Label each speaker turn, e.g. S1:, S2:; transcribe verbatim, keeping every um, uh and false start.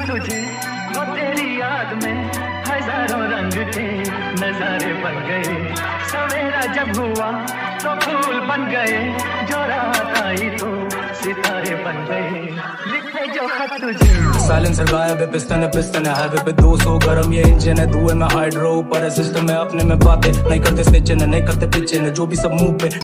S1: तुझे, वो तेरी याद में हजारों रंग के नजारे बन गए। सवेरा जब हुआ तो फूल बन गए, जो रात आई तो सितारे बन गए। लिखे जो खत तुझे।
S2: साइलेंसर गायब है, पिस्टन है पिस्टन है हाईवे पे दो सौ गरम ये इंजन है, धुएं में हाइड्रो ऊपर है सिस्टम है, अपने में बातें नहीं करते स्निचन है, नहीं करते पिचन है, जो भी सब मुंह पे